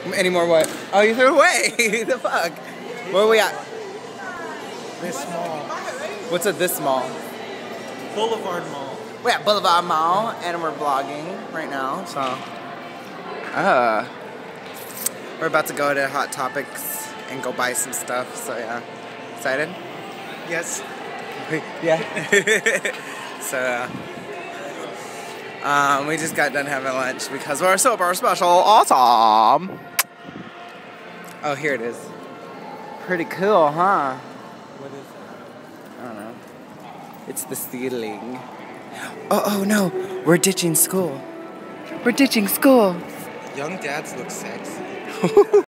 Any more what? Oh, you threw it away. The fuck? Where are we at? This mall. What's at this mall? Boulevard Mall. We're at Boulevard Mall, and we're vlogging right now, so. We're about to go to Hot Topics and go buy some stuff, so yeah. Excited? Yes. Yeah. So, we just got done having lunch because we're super special. Awesome. Oh, here it is. Pretty cool, huh? What is it? I don't know. It's the ceiling. Oh no. We're ditching school. We're ditching school. Young dads look sexy.